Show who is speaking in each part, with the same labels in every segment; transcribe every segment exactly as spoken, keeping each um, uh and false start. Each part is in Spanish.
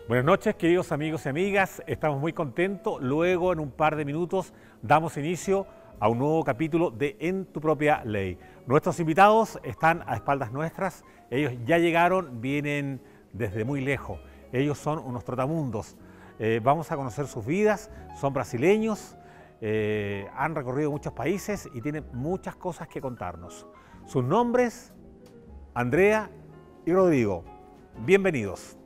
Speaker 1: Buenas noches, queridos amigos y amigas. Estamos muy contentos. Luego, en un par de minutos, damos inicio a un nuevo capítulo de En tu propia ley. Nuestros invitados están a espaldas nuestras. Ellos ya llegaron, vienen desde muy lejos. Ellos son unos trotamundos. Eh, vamos a conocer sus vidas. Son brasileños, eh, han recorrido muchos países y tienen muchas cosas que contarnos. Sus nombres, Andrea y Rodrigo. Bienvenidos.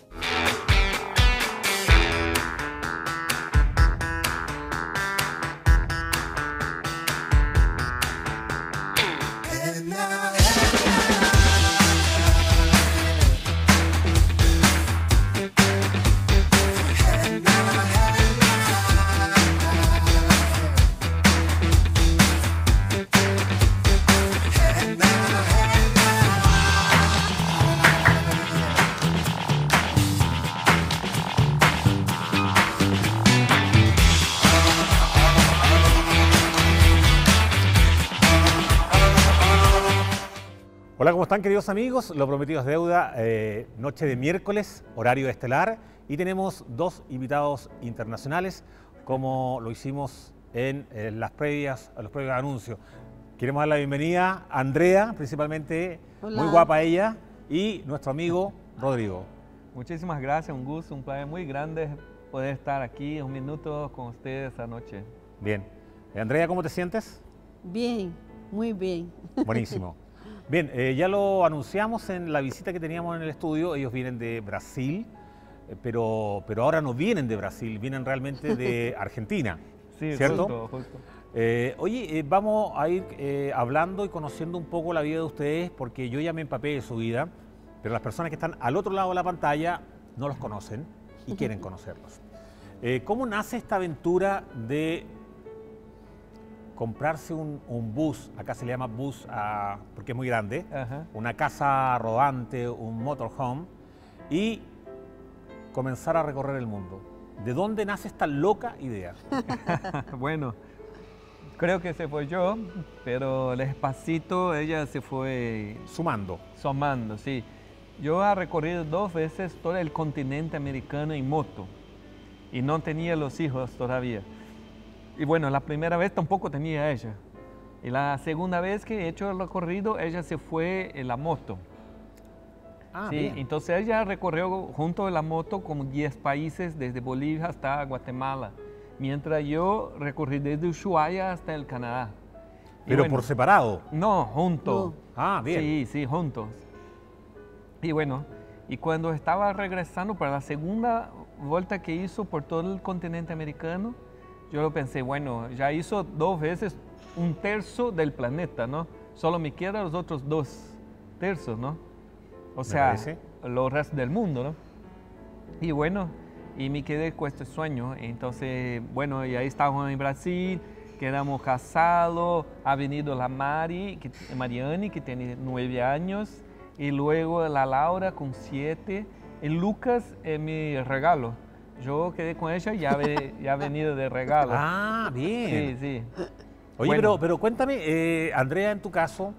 Speaker 1: Hola, ¿cómo están, queridos amigos? Lo prometido es deuda, eh, noche de miércoles, horario estelar, y tenemos dos invitados internacionales, como lo hicimos en, en las previas, a los previos anuncios. Queremos dar la bienvenida a Andrea, principalmente. Hola. Muy guapa ella, y nuestro amigo Rodrigo.
Speaker 2: Muchísimas gracias, un gusto, un placer muy grande poder estar aquí un minuto con ustedes esta noche.
Speaker 1: Bien. Andrea, ¿cómo te sientes?
Speaker 3: Bien, muy bien.
Speaker 1: Buenísimo. Bien, eh, ya lo anunciamos en la visita que teníamos en el estudio. Ellos vienen de Brasil, eh, pero, pero ahora no vienen de Brasil, vienen realmente de Argentina,
Speaker 2: sí,
Speaker 1: ¿cierto?
Speaker 2: Justo, justo.
Speaker 1: Eh, oye, eh, vamos a ir eh, hablando y conociendo un poco la vida de ustedes, porque yo ya me empapé de su vida, pero las personas que están al otro lado de la pantalla no los conocen y quieren conocerlos. Eh, ¿Cómo nace esta aventura de comprarse un, un bus, acá se le llama bus uh, porque es muy grande, Ajá. una casa rodante, un motorhome, y comenzar a recorrer el mundo? ¿De dónde nace esta loca idea?
Speaker 2: Bueno, creo que se fue yo, pero despacito ella se fue...
Speaker 1: Sumando.
Speaker 2: Sumando, sí. Yo he recorrido dos veces todo el continente americano en moto y no tenía los hijos todavía. Y bueno, la primera vez tampoco tenía ella. Y la segunda vez que he hecho el recorrido, ella se fue en la moto.
Speaker 1: Ah,
Speaker 2: sí,
Speaker 1: bien.
Speaker 2: Entonces ella recorrió junto a la moto como diez países, desde Bolivia hasta Guatemala. Mientras yo recorrí desde Ushuaia hasta el Canadá.
Speaker 1: ¿Pero
Speaker 2: bueno,
Speaker 1: por separado?
Speaker 2: No, juntos.
Speaker 1: No. Ah, bien.
Speaker 2: Sí, sí, juntos. Y bueno, y cuando estaba regresando para la segunda vuelta que hizo por todo el continente americano, yo lo pensé, bueno, ya hizo dos veces un tercio del planeta, ¿no? Solo me quedan los otros dos tercios, ¿no? O sea, los restos del mundo, ¿no? Y bueno, y me quedé con este sueño. Entonces, bueno, y ahí estábamos en Brasil, quedamos casados, ha venido la Mari, que, Mariani, que tiene nueve años, y luego la Laura con siete, y Lucas es mi regalo. Yo quedé con ella y ya, ve, ya ha venido de regalo.
Speaker 1: Ah, bien.
Speaker 2: Sí, sí.
Speaker 1: Oye, bueno. pero, pero cuéntame, eh, Andrea, en tu caso,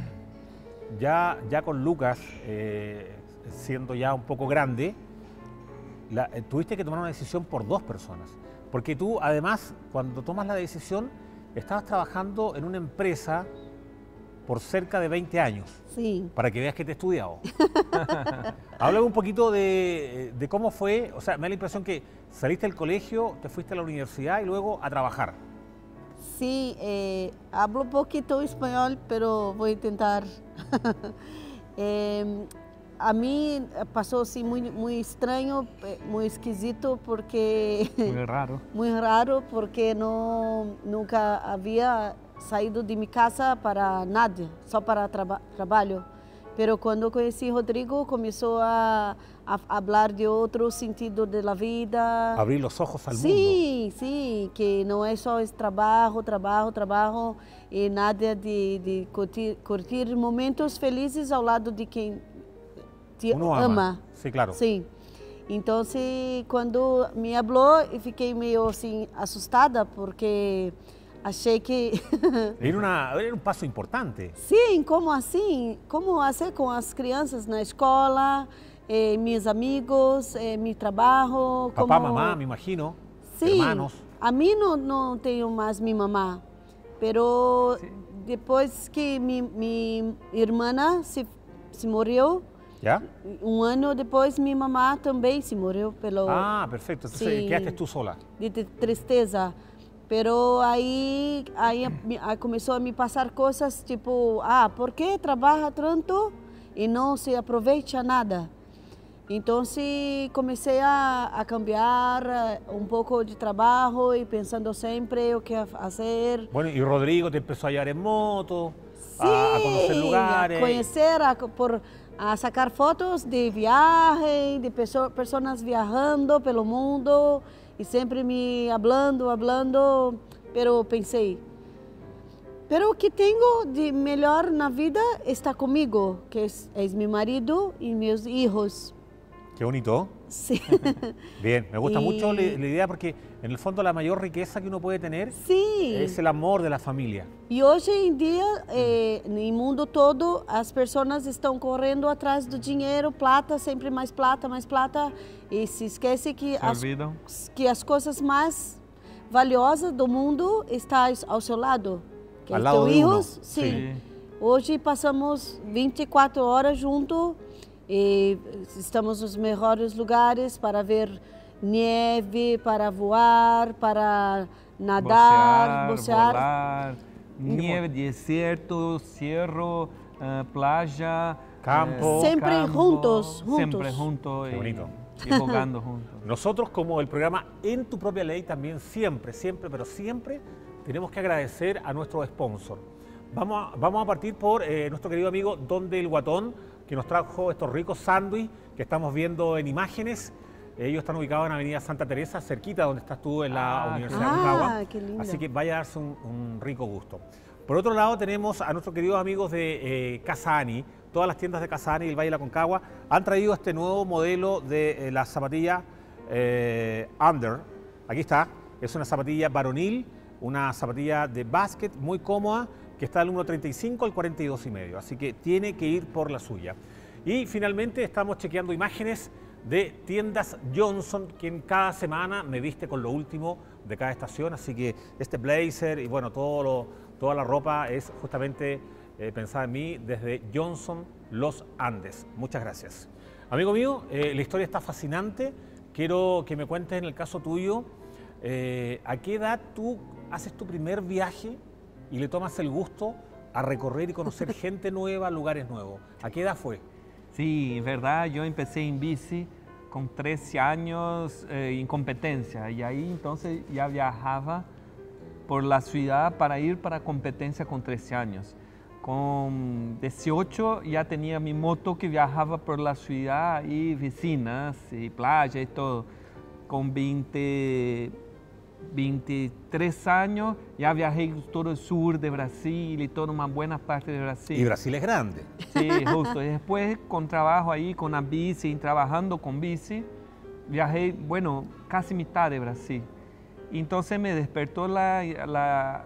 Speaker 1: ya, ya con Lucas, eh, siendo ya un poco grande, la, eh, tuviste que tomar una decisión por dos personas. Porque tú, además, cuando tomas la decisión, estabas trabajando en una empresa por cerca de veinte años.
Speaker 3: Sí.
Speaker 1: Para que veas que te he estudiado. Háblame un poquito de, de cómo fue. O sea, me da la impresión que saliste del colegio, te fuiste a la universidad y luego a trabajar.
Speaker 3: Sí, eh, hablo un poquito español, pero voy a intentar. eh, a mí pasó así muy, muy extraño, muy esquisito, porque...
Speaker 2: Muy raro.
Speaker 3: Muy raro, porque no, nunca había saído de mi casa para nada, só para traba trabalho. Pero quando conheci Rodrigo, começou a, a falar de outro sentido da vida.
Speaker 1: Abrir los ojos al
Speaker 3: sim,
Speaker 1: mundo.
Speaker 3: Sim, sim, que não é só esse trabalho, trabalho, trabalho, e nada de, de curtir, curtir momentos felizes ao lado de quem te
Speaker 1: Uno
Speaker 3: ama.
Speaker 1: ama. Sí, claro.
Speaker 3: Sim. Então, quando me falou, eu fiquei meio assim assustada, porque achei que...
Speaker 1: Era, una, era um passo importante.
Speaker 3: Sim, como assim? Como fazer com as crianças na escola, eh, mis amigos, eh, mi trabajo.
Speaker 1: Papá,
Speaker 3: como...
Speaker 1: mamá, me imagino,
Speaker 3: Sí,
Speaker 1: hermanos.
Speaker 3: a mí no, no tengo más mi mamá, pero
Speaker 2: Sí.
Speaker 3: después que mi, mi hermana se, se murió,
Speaker 1: ¿Ya?
Speaker 3: um ano depois minha mamá também se morreu pelo
Speaker 1: Ah, perfecto. Entonces
Speaker 3: Sí.
Speaker 1: quedaste tú sola.
Speaker 3: de de tristeza. Pero aí aí me- aí começou a me passar coisas tipo, ah, por que trabalha tanto e não se aproveita nada? Então comecei a, a cambiar eh, um pouco de trabalho e pensando sempre o que fazer.
Speaker 1: Bueno, y Rodrigo te empezó a llevar en moto,
Speaker 3: Sí,
Speaker 1: a, a conocer lugares.
Speaker 3: a conhecer, a, por, a sacar fotos de viagem, de pesso- pessoas viajando pelo mundo e sempre me hablando, hablando, pero pensei, pero o que tenho de melhor na vida está comigo, que es, es mi marido y meus hijos.
Speaker 1: Qué bonito.
Speaker 3: Sí,
Speaker 1: Bien, me gusta
Speaker 3: Y-
Speaker 1: mucho la, la idea porque en el fondo la mayor riqueza que uno puede tener
Speaker 3: sí.
Speaker 1: es el amor de la familia.
Speaker 3: E hoje em dia, eh, no mundo todo, as pessoas estão correndo atrás do dinheiro, plata, sempre mais plata, mais plata, e se esquece que,
Speaker 2: Se
Speaker 3: as,
Speaker 2: olvidam.
Speaker 3: que as coisas mais valiosas do mundo estão ao seu lado. Que
Speaker 1: Al
Speaker 3: é
Speaker 1: lado
Speaker 3: teus
Speaker 1: de uno.
Speaker 3: hijos, sim.
Speaker 2: Sí.
Speaker 3: Hoje passamos vinte e quatro horas juntos e estamos nos melhores lugares para ver neve, para voar, para nadar,
Speaker 2: Bucear, volar, nieve, desierto, cerro, eh, playa,
Speaker 1: Campo.
Speaker 2: eh,
Speaker 3: Siempre
Speaker 2: campo,
Speaker 3: juntos, juntos.
Speaker 2: Siempre juntos.
Speaker 1: Qué
Speaker 2: y-
Speaker 1: bonito.
Speaker 2: Y jugando juntos.
Speaker 1: Nosotros como el programa En tu propia ley también siempre, siempre, pero siempre tenemos que agradecer a nuestro sponsor. Vamos a, vamos a partir por eh, nuestro querido amigo Don del Guatón, que nos trajo estos ricos sándwiches que estamos viendo en imágenes. Ellos están ubicados en Avenida Santa Teresa, cerquita donde estás tú en la
Speaker 2: Ah,
Speaker 1: Universidad
Speaker 3: qué
Speaker 1: de
Speaker 3: lindo.
Speaker 1: Concagua.
Speaker 3: Ah, qué lindo.
Speaker 1: Así que vaya a darse un, un rico gusto. Por otro lado tenemos a nuestros queridos amigos de eh, Casani. Todas las tiendas de Casani y el Valle de la Concagua han traído este nuevo modelo de eh, la zapatilla eh, Under. Aquí está, es una zapatilla varonil, una zapatilla de básquet muy cómoda que está del número treinta y cinco al cuarenta y dos y medio, así que tiene que ir por la suya. Y finalmente estamos chequeando imágenes de tiendas Johnson, quien cada semana me viste con lo último de cada estación, así que este blazer y bueno, todo lo, toda la ropa es justamente eh, pensada en mí desde Johnson Los Andes. Muchas gracias. Amigo mío, eh, la historia está fascinante. Quiero que me cuentes en el caso tuyo, eh, ¿a qué edad tú haces tu primer viaje y le tomas el gusto a recorrer y conocer gente nueva, lugares nuevos? ¿A qué edad fue?
Speaker 2: Sí, en verdad, yo empecé en bici con trece años eh, en competencia y ahí entonces ya viajaba por la ciudad para ir para competencia con trece años. Con dieciocho ya tenía mi moto que viajaba por la ciudad y vecinas y playa y todo. Con veinte, veintitrés años ya viajé todo el sur de Brasil y toda una buena parte de Brasil.
Speaker 1: Y Brasil es grande.
Speaker 2: Sí, justo. Y después con trabajo ahí, con la bici, trabajando con bici, viajé, bueno, casi mitad de Brasil. Y entonces me despertó la, la,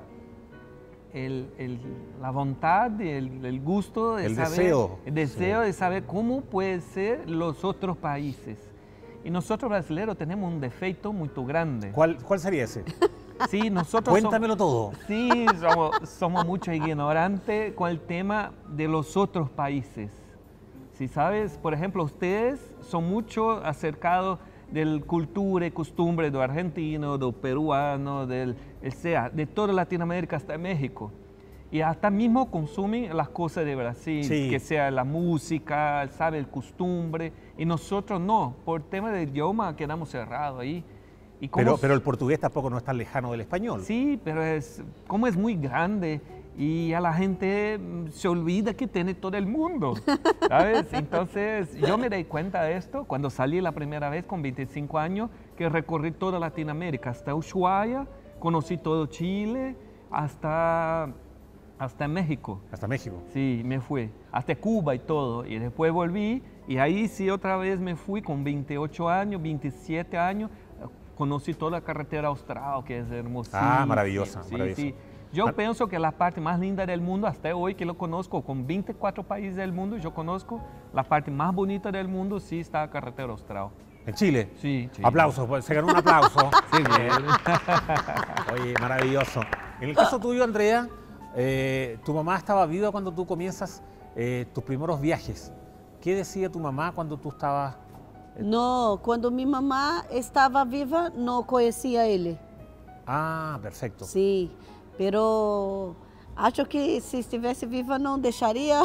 Speaker 2: el, el, la voluntad, el, el gusto de
Speaker 1: El
Speaker 2: saber,
Speaker 1: deseo.
Speaker 2: el deseo
Speaker 1: Sí.
Speaker 2: de saber cómo pueden ser los otros países. Y nosotros brasileños tenemos un defecto muy grande.
Speaker 1: ¿Cuál, cuál sería ese?
Speaker 2: Sí, nosotros somos-
Speaker 1: Cuéntamelo todo.
Speaker 2: Sí, somos, somos mucho ignorantes con el tema de los otros países. Si sabes, por ejemplo, ustedes son mucho acercados de la cultura y costumbre del argentino, del peruano, del, el sea, de toda Latinoamérica hasta México. Y hasta mismo consumen las cosas de Brasil,
Speaker 1: Sí.
Speaker 2: que sea la música, sabe, el costumbre. Y nosotros no, por tema de idioma quedamos cerrados ahí. Y como
Speaker 1: Pero, pero el portugués tampoco no es tan lejano del español.
Speaker 2: Sí, pero es, como es muy grande y a la gente mm, se olvida que tiene todo el mundo, ¿sabes? Entonces yo me di cuenta de esto cuando salí la primera vez con veinticinco años, que recorrí toda Latinoamérica, hasta Ushuaia, conocí todo Chile, hasta, hasta México.
Speaker 1: Hasta México.
Speaker 2: Sí, me fui, hasta Cuba y todo, y después volví, y ahí sí otra vez me fui con veintiocho años, veintisiete años, conocí toda la carretera austral, que es hermosísima.
Speaker 1: Ah, maravillosa,
Speaker 2: Sí,
Speaker 1: maravillosa.
Speaker 2: sí. Yo pienso que la parte más linda del mundo, hasta hoy que lo conozco, con veinticuatro países del mundo, yo conozco la parte más bonita del mundo, sí está la carretera austral.
Speaker 1: ¿En Chile?
Speaker 2: Sí, sí.
Speaker 1: Aplausos, pues, se ganó un aplauso.
Speaker 2: Sí, bien.
Speaker 1: Oye, maravilloso. En el caso tuyo, Andrea, eh, tu mamá estaba viva cuando tú comienzas eh, tus primeros viajes. ¿Qué decía tu mamá cuando tú estabas?
Speaker 3: No, cuando mi mamá estaba viva, no conocía a él.
Speaker 1: Ah, perfecto.
Speaker 3: Sí, pero acho que si estivesse viva não deixaria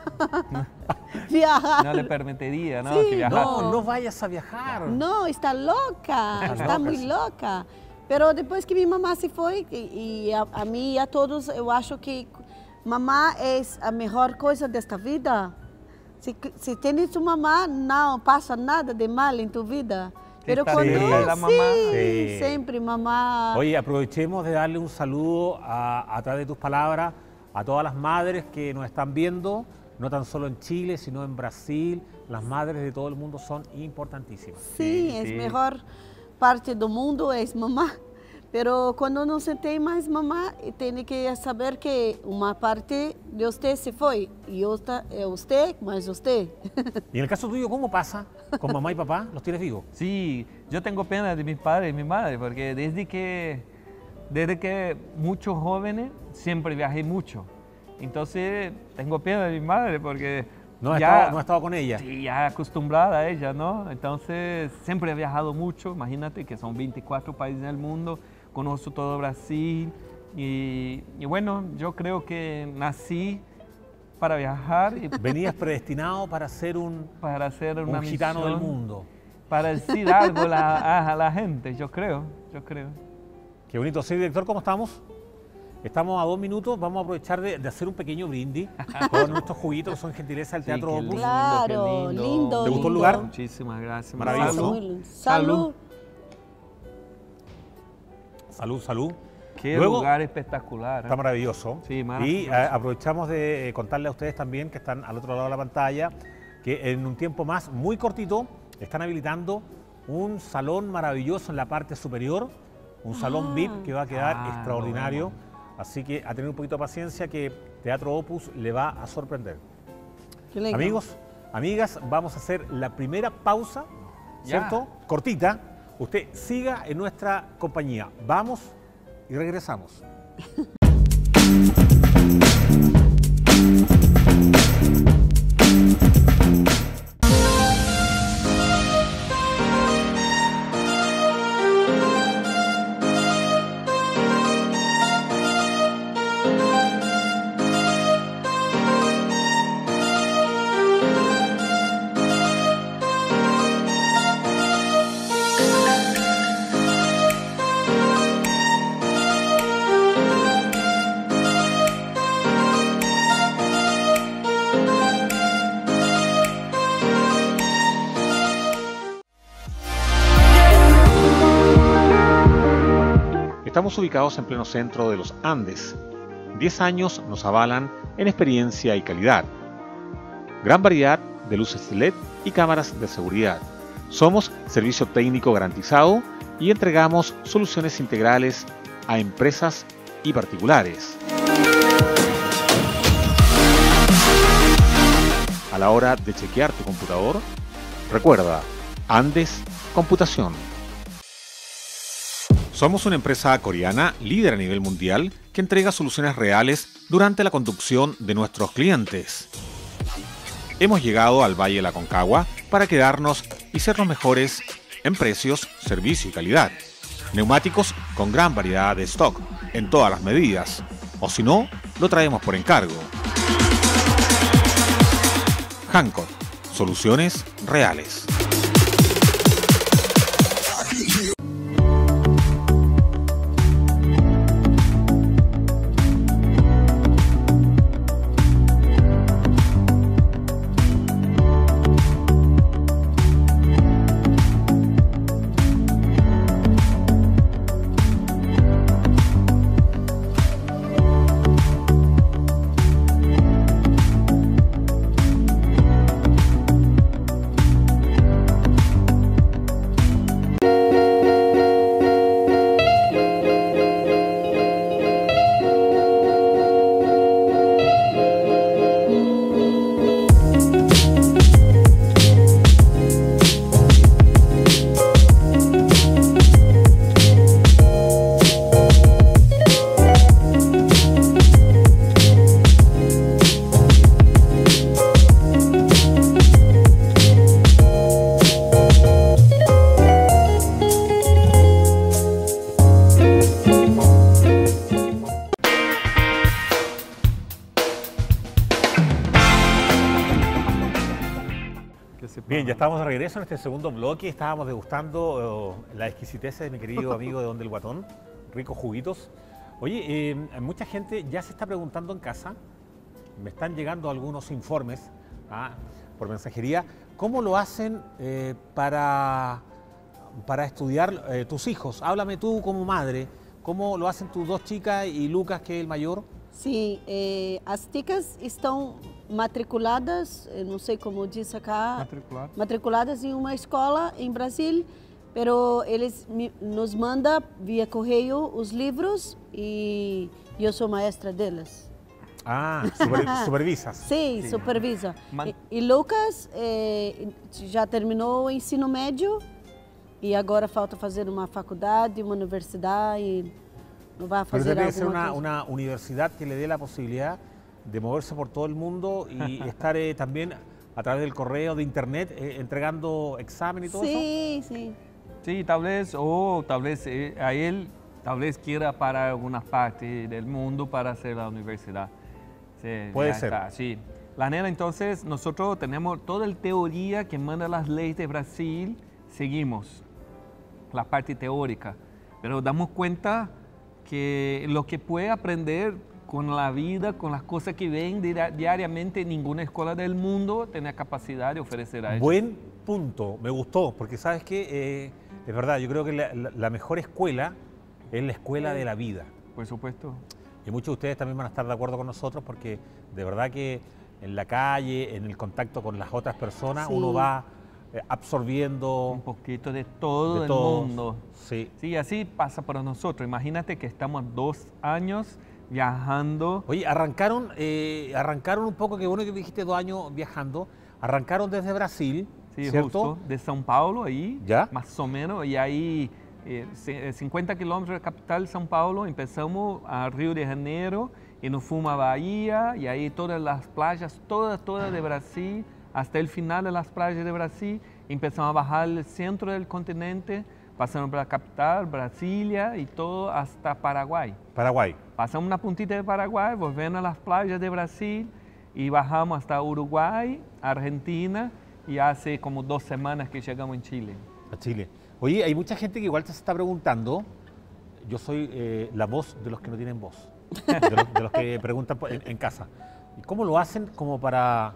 Speaker 3: viajar.
Speaker 2: No le permitiría, ¿no?
Speaker 3: Sí,
Speaker 2: que viajara.
Speaker 1: No, no vayas a viajar.
Speaker 3: Não, está louca,
Speaker 1: Estás
Speaker 3: está
Speaker 1: louca,
Speaker 3: muito
Speaker 1: sim.
Speaker 3: louca. Pero depois que minha mamá se foi, e, e a, a mim e a todos, eu acho que mamá é a melhor coisa desta vida. Se, se tens tu mamá, não passa nada de mal em tu vida. Pero
Speaker 2: Está
Speaker 3: cuando
Speaker 1: cerca de
Speaker 2: la
Speaker 3: sí,
Speaker 2: mamá.
Speaker 1: Sí.
Speaker 3: siempre mamá.
Speaker 1: Oye, aprovechemos de darle un saludo a, a través de tus palabras a todas las madres que nos están viendo, no tan solo en Chile, sino en Brasil. Las madres de todo el mundo son importantísimas.
Speaker 3: Sim,
Speaker 2: Sim,
Speaker 3: é
Speaker 2: sim.
Speaker 3: a melhor parte do mundo é mamá. Pero quando não se tem mais mamá, tem que saber que uma parte de você se foi e outra é você, mais você.
Speaker 1: Y en el caso tuyo, ¿cómo pasa con mamá y papá? ¿Los tienes vivos?
Speaker 2: Sí, yo tengo pena de mis padres y mi madre, porque desde que, desde que muchos jóvenes siempre viajé mucho. Entonces tengo pena de mi madre porque
Speaker 1: No has,
Speaker 2: ya,
Speaker 1: estado, no has estado con ella.
Speaker 2: sí, ya acostumbrada a ella, ¿no? Entonces siempre he viajado mucho, imagínate que son veinticuatro países del mundo, conozco todo Brasil y, y bueno, yo creo que nací para viajar y
Speaker 1: Venías predestinado para ser un,
Speaker 2: para hacer una
Speaker 1: un gitano del
Speaker 2: misión,
Speaker 1: mundo.
Speaker 2: para decir algo a la, a la gente, yo creo, yo creo.
Speaker 1: Qué bonito. Sí, director, ¿cómo estamos? Estamos a dos minutos, vamos a aprovechar de, de hacer un pequeño brindis con nuestros juguitos que son gentileza del
Speaker 2: Sí,
Speaker 1: Teatro
Speaker 2: qué
Speaker 1: Opus.
Speaker 2: lindo,
Speaker 3: Claro,
Speaker 2: qué lindo.
Speaker 3: lindo,
Speaker 1: ¿Te gustó el
Speaker 3: lindo.
Speaker 1: lugar?
Speaker 2: Muchísimas gracias.
Speaker 1: Maravilloso.
Speaker 2: Salud.
Speaker 3: Muy lindo. Salud.
Speaker 1: Salud, salud.
Speaker 2: Qué
Speaker 1: Luego-
Speaker 2: lugar espectacular. ¿eh?
Speaker 1: Está maravilloso.
Speaker 2: Sí,
Speaker 1: Y
Speaker 2: maravilloso.
Speaker 1: eh, aprovechamos de eh, contarle a ustedes también que están al otro lado de la pantalla que en un tiempo más muy cortito están habilitando un salón maravilloso en la parte superior, un salón
Speaker 3: Ah.
Speaker 1: V I P que va a quedar
Speaker 2: Ah,
Speaker 1: extraordinario.
Speaker 2: no.
Speaker 1: Así que a tener un poquito de paciencia que Teatro Opus le va a sorprender.
Speaker 3: Que legal.
Speaker 1: Amigos, amigas, vamos a hacer la primera pausa,
Speaker 2: Ya.
Speaker 1: ¿cierto? Cortita. Usted siga en nuestra compañía. Vamos y regresamos. Estamos ubicados en pleno centro de los Andes. diez años nos avalan en experiencia y calidad. Gran variedad de luces L E D y cámaras de seguridad. Somos servicio técnico garantizado y entregamos soluciones integrales a empresas y particulares. A la hora de chequear tu computador, recuerda, Andes Computación. Somos una empresa coreana líder a nivel mundial que entrega soluciones reales durante la conducción de nuestros clientes. Hemos llegado al Valle de la Concagua para quedarnos y ser los mejores en precios, servicio y calidad. Neumáticos con gran variedad de stock en todas las medidas, o si no, lo traemos por encargo. Hancock, soluciones reales. Bien, ya estamos de regreso en este segundo bloque. Estábamos degustando uh, la exquisitez de mi querido amigo de Donde el Guatón, ricos juguitos. Oye, eh, mucha gente ya se está preguntando en casa, me están llegando algunos informes ah, por mensajería, ¿cómo lo hacen eh, para, para estudiar eh, tus hijos? Háblame tú como madre, ¿cómo lo hacen tus dos chicas y Lucas, que es el mayor?
Speaker 3: Sim, eh, as ticas estão matriculadas, eu não sei como diz acá,
Speaker 2: Matriculado.
Speaker 3: matriculadas em uma escola em Brasil, pero eles me, nos mandam via correio os livros e eu sou maestra delas.
Speaker 1: Ah, super, supervisas.
Speaker 3: Sim,
Speaker 2: Sim.
Speaker 3: supervisa.
Speaker 2: Man-
Speaker 3: E, e Lucas eh, já terminou o ensino médio e agora falta fazer uma faculdade, uma universidade e não vai
Speaker 1: Pero
Speaker 3: fazer
Speaker 1: debe ser
Speaker 3: alguma
Speaker 1: una,
Speaker 3: coisa.
Speaker 1: una universidad que le dé la posibilidad de moverse por todo el mundo y estar eh, también a través del correo, de internet, eh, entregando examen y todo eso.
Speaker 3: Sim, sim.
Speaker 2: Sí, tal vez, o tal vez eh, a él, tal vez quiera para alguna parte del mundo para hacer la universidad. Sí,
Speaker 1: Puede
Speaker 2: ya
Speaker 1: ser.
Speaker 2: está, sí. La nena, entonces, nosotros tenemos toda la teoría que manda las leyes de Brasil, seguimos la parte teórica, pero damos cuenta que lo que puede aprender con la vida, con las cosas que ven dia- diariamente, ninguna escuela del mundo tiene capacidad de ofrecer a ellos.
Speaker 1: Buen punto, me gustó, porque sabes que es verdad, yo creo que la, la- la mejor escuela es la escuela de la vida.
Speaker 2: Por supuesto.
Speaker 1: Y muchos de ustedes también van a estar de acuerdo con nosotros porque de verdad que en la calle, en el contacto con las otras personas,
Speaker 3: Sí.
Speaker 1: uno va eh, absorbiendo
Speaker 2: Un poquito de todo
Speaker 1: de
Speaker 2: el
Speaker 1: todo.
Speaker 2: mundo.
Speaker 1: Sí.
Speaker 2: Sí, así pasa para nosotros. Imagínate que estamos dos años viajando.
Speaker 1: Oye, arrancaron, eh, arrancaron un poco, que bueno que dijiste dos años viajando, arrancaron desde Brasil,
Speaker 2: Sí,
Speaker 1: ¿cierto?
Speaker 2: justo, de São Paulo ahí,
Speaker 1: Ya.
Speaker 2: más o menos, y ahí eh, c- cincuenta kilómetros de capital São Paulo, empezamos a Río de Janeiro y nos fuimos a Bahía, y ahí todas las playas, todas, todas de Brasil, hasta el final de las playas de Brasil, empezamos a bajar el centro del continente, pasando por la capital, Brasilia, y todo hasta Paraguay.
Speaker 1: Paraguay.
Speaker 2: Pasamos una puntita de Paraguay, volvemos a las playas de Brasil y bajamos hasta Uruguay, Argentina, y hace como dos semanas que llegamos en Chile.
Speaker 1: A Chile. Oye, hay mucha gente que igual se está preguntando, yo soy eh, la voz de los que no tienen voz, de los, de los que preguntan por- en, en casa. ¿Y cómo lo hacen como para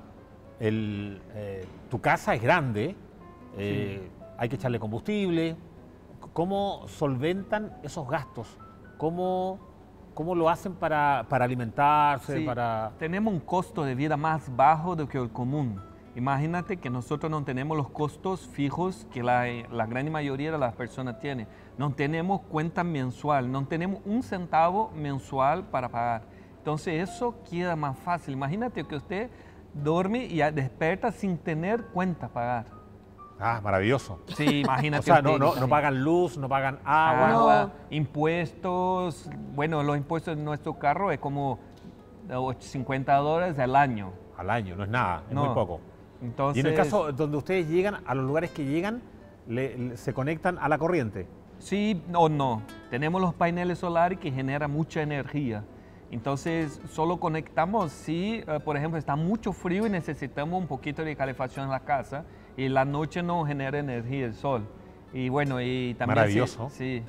Speaker 1: el, eh, tu casa es grande, eh, hay que echarle combustible, ¿cómo solventan esos gastos? ¿Cómo, cómo lo hacen para, para alimentarse,
Speaker 2: Sí,
Speaker 1: para...?
Speaker 2: Tenemos un costo de vida más bajo do que el común. Imagínate que nosotros no tenemos los costos fijos que la, la gran mayoría de las personas tienen. No tenemos cuenta mensual, no tenemos un centavo mensual para pagar. Entonces eso queda más fácil. Imagínate que usted duerme y ya despierta sin tener cuenta pagar.
Speaker 1: Ah, maravilloso.
Speaker 2: Sí, imagínate.
Speaker 1: O sea, no,
Speaker 2: usted,
Speaker 1: no, no
Speaker 2: sí.
Speaker 1: pagan luz, no pagan agua.
Speaker 2: Agua,
Speaker 3: No.
Speaker 2: impuestos. Bueno, los impuestos de nuestro carro es como cincuenta dólares al año.
Speaker 1: Al año, no es nada, es
Speaker 2: No.
Speaker 1: muy poco.
Speaker 2: Entonces,
Speaker 1: Y en el caso donde ustedes llegan, a los lugares que llegan, le- le- se conectan a la corriente.
Speaker 2: sí o no. Tenemos los paneles solares que generan mucha energía. Entonces, solo conectamos si, eh, por ejemplo, está mucho frío y necesitamos un poquito de calefacción en la casa y la noche no genera energía el sol. Y bueno, y también...
Speaker 1: Maravilloso.
Speaker 2: Sí. sí.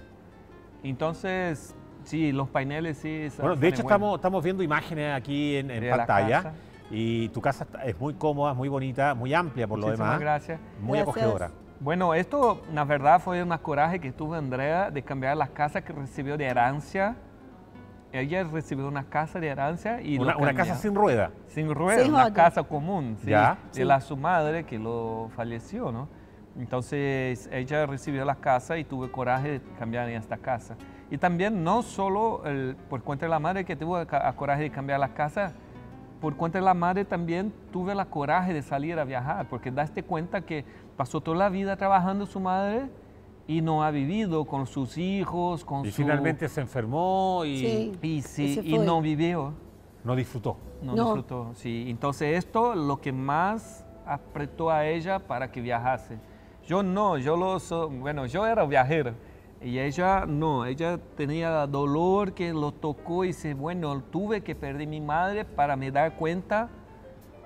Speaker 2: Entonces, sí, los paneles sí...
Speaker 1: Bueno, de hecho estamos, estamos viendo imágenes aquí en, en
Speaker 2: De la
Speaker 1: pantalla
Speaker 2: casa.
Speaker 1: y tu casa está- es muy cómoda, muy bonita, muy amplia por lo
Speaker 2: Muchísimas
Speaker 1: demás,
Speaker 2: gracias.
Speaker 1: muy
Speaker 3: Gracias.
Speaker 1: acogedora.
Speaker 2: Bueno, esto, la verdad, fue una coraje que tuvo Andrea de cambiar la casa que recibió de herencia. Ella recibió una casa de herencia y
Speaker 1: Una,
Speaker 2: lo
Speaker 1: una
Speaker 2: cambió.
Speaker 1: casa sin rueda.
Speaker 2: Sin ruedas,
Speaker 3: Sin
Speaker 2: una
Speaker 3: roda.
Speaker 2: casa común, sí,
Speaker 1: Ya.
Speaker 2: de
Speaker 3: Sí.
Speaker 2: la su madre que lo falleció, ¿no? Entonces ella recibió la casa y tuve coraje de cambiar en esta casa. Y también no solo el- por cuenta de la madre que tuvo ca- a coraje de cambiar la casa, por cuenta de la madre también tuve la coraje de salir a viajar, porque daste cuenta que pasó toda la vida trabajando su madre y no ha vivido con sus hijos, con
Speaker 1: Y
Speaker 2: su...
Speaker 1: finalmente se enfermó y
Speaker 3: Sí.
Speaker 2: Y, sí,
Speaker 3: se
Speaker 2: y
Speaker 3: fue.
Speaker 2: no vivió.
Speaker 1: no disfrutó.
Speaker 2: No,
Speaker 3: No.
Speaker 2: disfrutó, sí. Entonces esto lo que más apretó a ella para que viajase. Yo no, yo lo so- bueno, yo era viajero y ella no, ella tenía dolor que lo tocó y dice, bueno, tuve que perder mi madre para me dar cuenta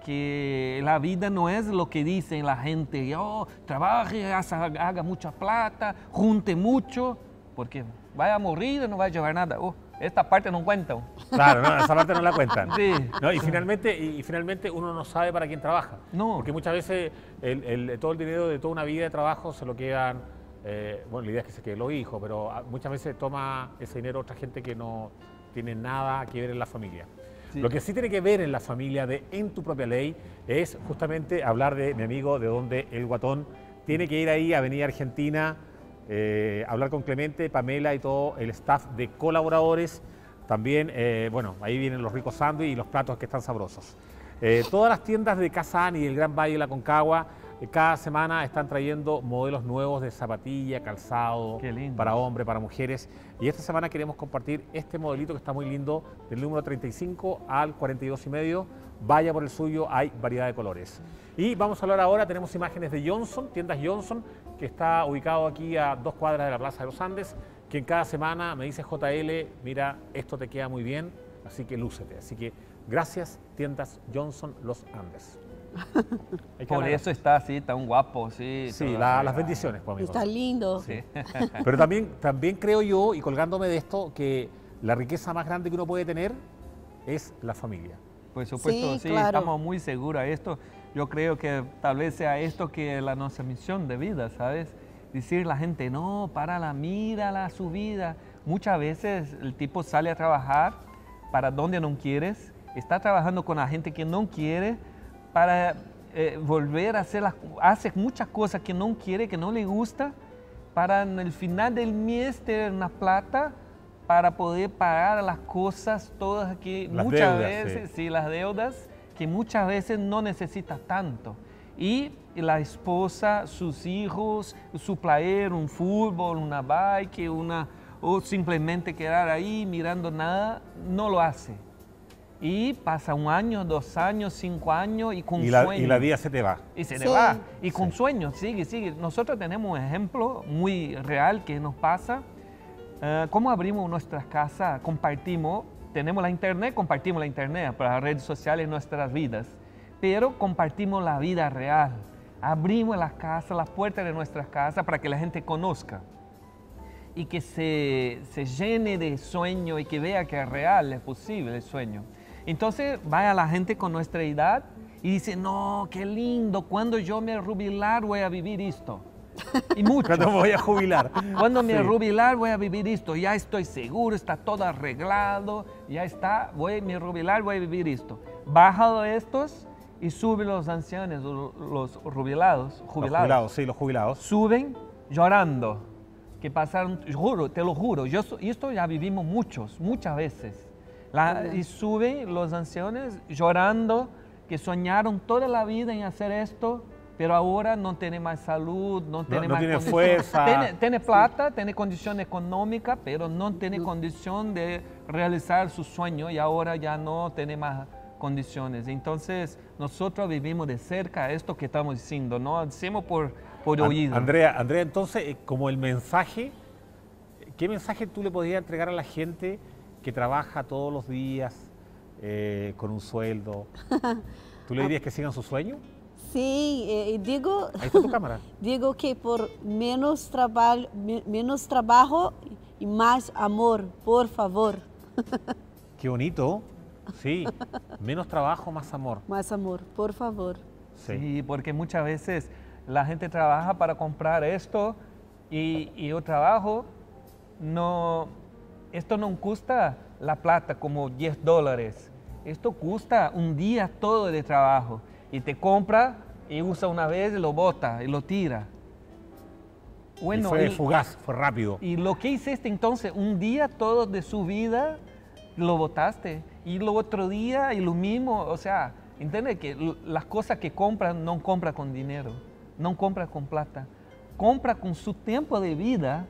Speaker 2: que la vida no es lo que dicen la gente, oh, trabaje, haga, haga mucha plata, junte mucho, porque vaya a morir y no va a llevar nada. Oh, esta parte no cuenta.
Speaker 1: Claro, no, esa parte no la cuentan.
Speaker 2: Sí.
Speaker 1: No, y, finalmente, y, y finalmente uno no sabe para quién trabaja.
Speaker 2: No.
Speaker 1: Porque muchas veces el, el, todo el dinero de toda una vida de trabajo se lo quedan, eh, bueno, la idea es que se queden los hijos, pero muchas veces toma ese dinero otra gente que no tiene nada que ver en la familia. Sí. Lo que sí tiene que ver en la familia de En Tu Propia Ley es justamente hablar de mi amigo de donde el Guatón tiene que ir ahí a Avenida Argentina, eh, hablar con Clemente, Pamela y todo el staff de colaboradores. También, eh, bueno, ahí vienen los ricos sándwiches y los platos que están sabrosos. Eh, todas las tiendas de Casa Ani y el Gran Valle de la Concagua eh, cada semana están trayendo modelos nuevos de zapatilla, calzado, para hombres, para mujeres. Y esta semana queremos compartir este modelito que está muy lindo, del número treinta y cinco al cuarenta y dos y medio. Vaya por el suyo, hay variedad de colores. Y vamos a hablar ahora, tenemos imágenes de Johnson, tiendas Johnson, que está ubicado aquí a dos cuadras de la Plaza de los Andes, que en cada semana me dice J L, mira, esto te queda muy bien, así que lúcete. Así que gracias, tiendas Johnson Los Andes.
Speaker 2: Por eso está así, tan guapo, sí.
Speaker 1: Sí, la, las bendiciones, pues, amigo.
Speaker 3: Está lindo.
Speaker 1: Sí. Pero también, también creo yo, y colgándome de esto, que la riqueza más grande que uno puede tener es la familia.
Speaker 2: Por supuesto, sí, sí, claro. Estamos muy seguros de esto. Yo creo que tal vez sea esto que es la nuestra misión de vida, ¿sabes? Decir a la gente, no, párala, mírala su vida. Muchas veces el tipo sale a trabajar para donde no quieres, está trabajando con la gente que no quiere, para eh, volver a hacer las, hace muchas cosas que no quiere, que no le gusta, para en el final del mes tener una plata para poder pagar las cosas todas aquí,
Speaker 1: las
Speaker 2: muchas
Speaker 1: deudas,
Speaker 2: veces,
Speaker 1: sí.
Speaker 2: sí, las deudas, que muchas veces no necesita tanto. Y la esposa, sus hijos, su player, un fútbol, una bike, una, o simplemente quedar ahí mirando nada, no lo hace. Y pasa un año, dos años, cinco años y con
Speaker 1: y la,
Speaker 2: sueños.
Speaker 1: Y la vida se te va.
Speaker 2: Y se
Speaker 3: sí.
Speaker 2: te va. Y con
Speaker 1: sí.
Speaker 2: sueños, sigue, sigue. Nosotros tenemos un ejemplo muy real que nos pasa. Uh, ¿Cómo abrimos nuestras casas? Compartimos, tenemos la internet, compartimos la internet para las redes sociales, nuestras vidas. Pero compartimos la vida real. Abrimos las casas, las puertas de nuestras casas para que la gente conozca. Y que se, se llene de sueño y que vea que es real, es posible el sueño. Entonces vaya la gente con nuestra edad y dice, no, qué lindo, cuando yo me jubilar voy a vivir esto. Y mucho.
Speaker 1: Cuando me voy a jubilar.
Speaker 2: Cuando me
Speaker 1: sí.
Speaker 2: jubilar voy a vivir esto, ya estoy seguro, está todo arreglado, ya está, voy a me jubilar, voy a vivir esto. Baja de estos y suben los ancianos, los jubilados, jubilados.
Speaker 1: Los jubilados, sí, los jubilados.
Speaker 2: Suben llorando, que pasaron, juro, te lo juro, yo, esto ya vivimos muchos, muchas veces. La, y suben los ancianos llorando, que soñaron toda la vida en hacer esto, pero ahora no tiene más salud, no tiene
Speaker 1: no,
Speaker 2: más
Speaker 1: no tiene
Speaker 2: condición.
Speaker 1: fuerza.
Speaker 2: Tiene, tiene plata, tiene condición económica, pero no tiene no. condición de realizar su sueño y ahora ya no tiene más condiciones. Entonces, nosotros vivimos de cerca esto que estamos diciendo, no decimos por, por oído.
Speaker 1: Andrea, Andrea, entonces, como el mensaje, ¿qué mensaje tú le podrías entregar a la gente que trabaja todos los días eh, con un sueldo? ¿Tú le dirías que sigan su sueño?
Speaker 3: Sí, eh, digo,
Speaker 1: Ahí está tu cámara.
Speaker 3: Digo que por menos, trabalho, menos trabajo y más amor, por favor.
Speaker 1: Qué bonito. Sí, menos trabajo, más amor.
Speaker 3: Más amor, por favor.
Speaker 2: Sí, sí, porque muchas veces la gente trabaja para comprar esto y, y yo trabajo, no, esto no cuesta la plata como diez dólares. Esto cuesta un día todo de trabajo. Y te compra y usa una vez y lo bota y lo tira.
Speaker 1: Bueno, y fue y, fugaz, fue rápido.
Speaker 2: Y lo que hiciste entonces, un día todo de su vida lo botaste. Y lo otro día y lo mismo, o sea, entiende que las cosas que compran no compra con dinero, no compra con plata, compra con su tiempo de vida.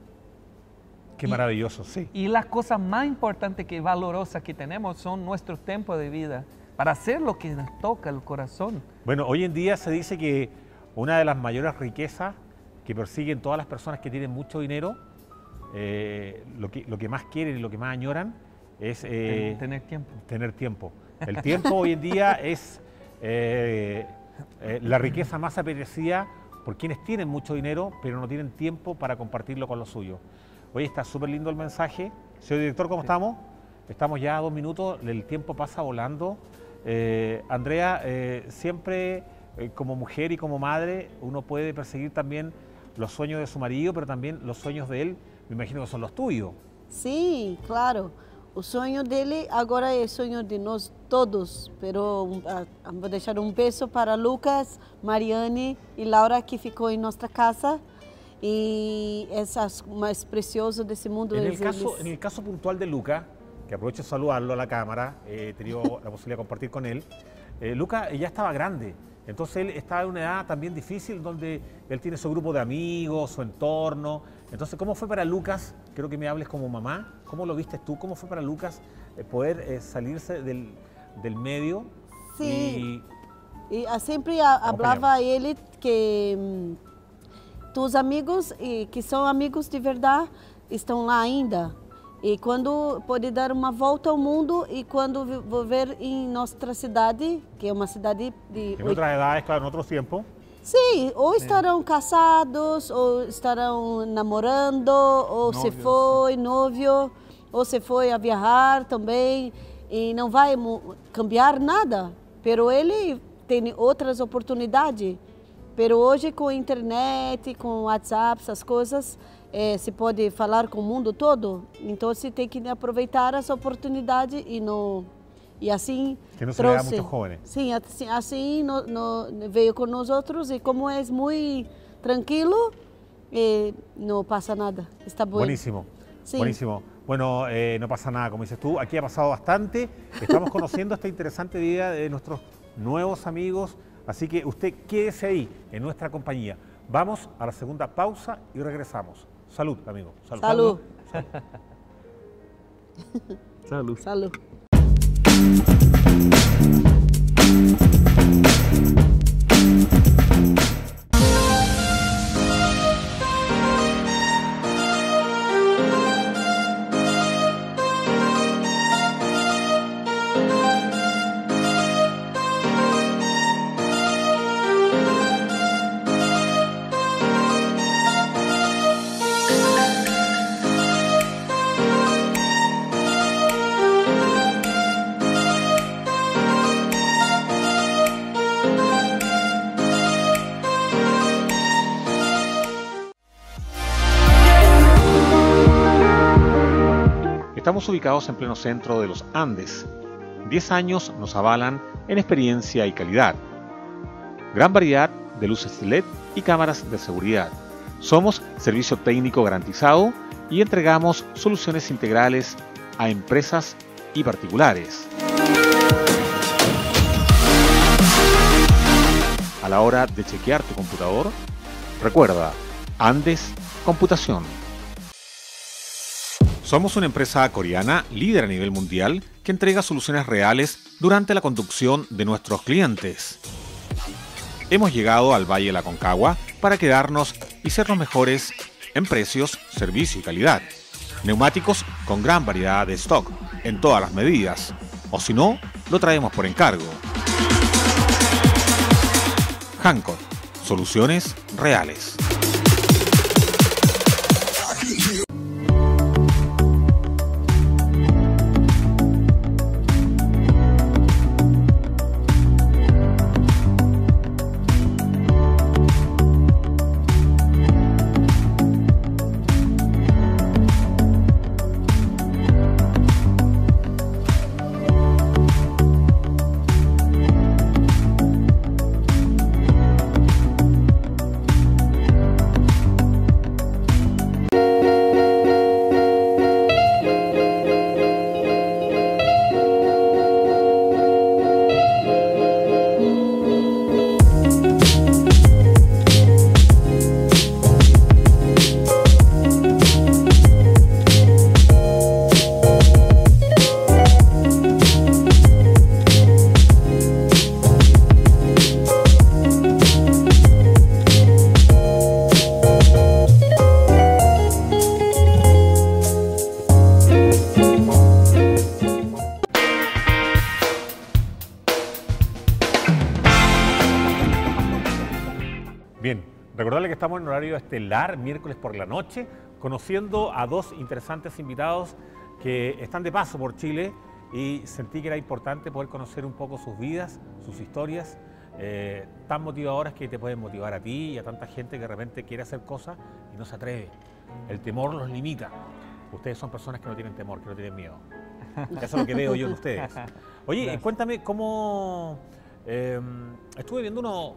Speaker 1: Qué
Speaker 2: y,
Speaker 1: maravilloso, sí.
Speaker 2: Y las cosas más importantes que valorosas que tenemos son nuestro tiempo de vida para hacer lo que nos toca el corazón.
Speaker 1: Bueno, hoy en día se dice que una de las mayores riquezas que persiguen todas las personas que tienen mucho dinero, eh, lo, que, lo que más quieren y lo que más añoran es eh,
Speaker 2: tener tiempo.
Speaker 1: Tener tiempo. El tiempo hoy en día es eh, eh, la riqueza más apetecida por quienes tienen mucho dinero, pero no tienen tiempo para compartirlo con los suyos. Oye, está súper lindo el mensaje. Señor director, ¿cómo sí. estamos? Estamos ya a dos minutos, el tiempo pasa volando. Eh, Andrea, eh, siempre eh, como mujer y como madre, uno puede perseguir también los sueños de su marido, pero también los sueños de él, me imagino que son los tuyos.
Speaker 3: Sim, claro. O sonho dele agora é sonho de nós todos, pero uh, vou deixar um beijo para Lucas, Mariane e Laura, que ficou em nossa casa. E é o mais precioso desse mundo.
Speaker 1: En el, caso, en el caso puntual de Lucas, que aprovecho de saludarlo a la cámara, eh, he tenido la posibilidad de compartir con él, eh, Lucas ya estaba grande, entonces él estaba en una edad también difícil donde él tiene su grupo de amigos, su entorno. Entonces, ¿cómo fue para Lucas? Creo que me hables como mamá. ¿Cómo lo viste tú? ¿Cómo fue para Lucas eh, poder eh, salirse del, del medio?
Speaker 3: Sim, e, e sempre falava a ele que hum, tus amigos, e, que são amigos de verdade, estão lá ainda. E quando pode dar uma volta ao mundo e quando viver em nossa cidade, que é uma cidade de...
Speaker 1: Em outras idades, claro, em outros tempos.
Speaker 3: Sim, ou estarão casados, ou estarão namorando, ou novio, se foi novio, ou se foi a viajar também, e não vai cambiar nada. Pero ele tem outras oportunidades. Pero hoje com a internet, com o WhatsApp, essas coisas, é, se pode falar com o mundo todo. Então se tem que aproveitar essa oportunidade e não... E assim
Speaker 1: que não se
Speaker 3: trouxe,
Speaker 1: muito jovem.
Speaker 3: Sim, assim, assim no, no, veio com nós outros e como é muito tranquilo, eh, não passa nada, está bueno.
Speaker 1: Buenísimo, sí. Buenísimo. Bueno, eh, no pasa nada, como dices tú, aquí ha pasado bastante, estamos conociendo esta interesante vida de nuestros nuevos amigos, así que usted quédese ahí, en nuestra compañía. Vamos a la segunda pausa y regresamos. Salud, amigo. Salud.
Speaker 3: Salud.
Speaker 2: Salud.
Speaker 3: Salud. Salud.
Speaker 1: Estamos ubicados en pleno centro de los Andes. diez años nos avalan en experiencia y calidad. Gran variedad de luces L E D y cámaras de seguridad. Somos servicio técnico garantizado y entregamos soluciones integrales a empresas y particulares. A la hora de chequear tu computador, recuerda, Andes Computación. Somos una empresa coreana líder a nivel mundial que entrega soluciones reales durante la conducción de nuestros clientes. Hemos llegado al Valle de la Aconcagua para quedarnos y ser los mejores en precios, servicio y calidad. Neumáticos con gran variedad de stock en todas las medidas, o si no, lo traemos por encargo. Hancock, soluciones reales. que estamos en horario estelar, miércoles por la noche, conociendo a dos interesantes invitados que están de paso por Chile y sentí que era importante poder conocer un poco sus vidas, sus historias, eh, tan motivadoras que te pueden motivar a ti y a tanta gente que de repente quiere hacer cosas y no se atreve. El temor los limita. Ustedes son personas que no tienen temor, que no tienen miedo. Eso es lo que veo yo en ustedes. Oye,
Speaker 2: Gracias.
Speaker 1: cuéntame cómo... Eh, estuve viendo uno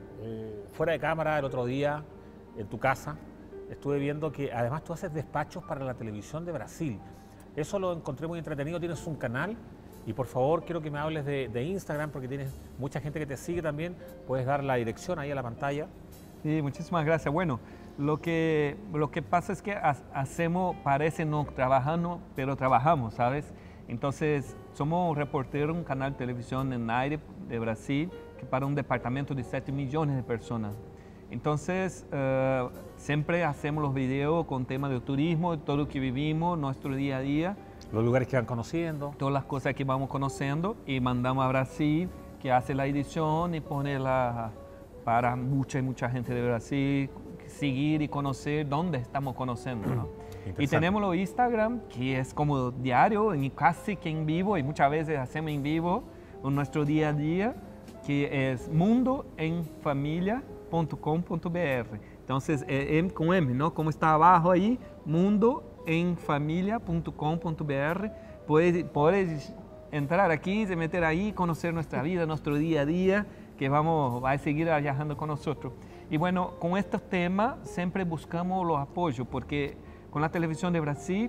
Speaker 1: eh, fuera de cámara el otro día, en tu casa. Estuve viendo que además tú haces despachos para la televisión de Brasil. Eso lo encontré muy entretenido. Tienes un canal y por favor quiero que me hables de, de Instagram porque tienes mucha gente que te sigue también. Puedes dar la dirección ahí a la pantalla.
Speaker 2: Sí, muchísimas gracias. Bueno, lo que, lo que pasa es que ha- hacemos, parece no trabajando, pero trabajamos, ¿sabes? Entonces, somos reporteros, un canal de televisión en aire de Brasil, que para un departamento de siete millones de personas. Entonces, eh, siempre hacemos los videos con temas de turismo, todo lo que vivimos, nuestro día a día,
Speaker 1: Los lugares que van conociendo.
Speaker 2: todas las cosas que vamos conociendo y mandamos a Brasil, que hace la edición y pone la, para mucha y mucha gente de Brasil seguir y conocer dónde estamos conociendo, ¿no? Y
Speaker 1: Interesante.
Speaker 2: tenemos los Instagram, que es como diario, y casi que en vivo, y muchas veces hacemos en vivo en nuestro día a día, que es mundo en familia punto com punto b r. Entonces, eh, M con M, ¿no? Como está abajo ahí, mundo en familia punto com punto b r. Puedes, puedes entrar aquí, se meter ahí, conocer nuestra vida, nuestro día a día, que vamos a seguir viajando con nosotros. Y bueno, con estos temas siempre buscamos los apoyos, porque con la televisión de Brasil